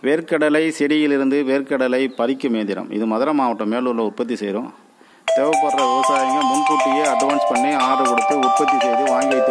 வேர்க்கடலை செடியிலிருந்து வேர்க்கடலை பறிக்கும் இயந்திரம். இது மதுரை மாவட்டம் மேலூரில் உற்பத்தி செய்கிறோம். தேவைப்படுற விவசாயிங்க முன்கூட்டியே அட்வான்ஸ் பண்ணி ஆர்டர் கொடுத்து உற்பத்தி செய்து வாங்கி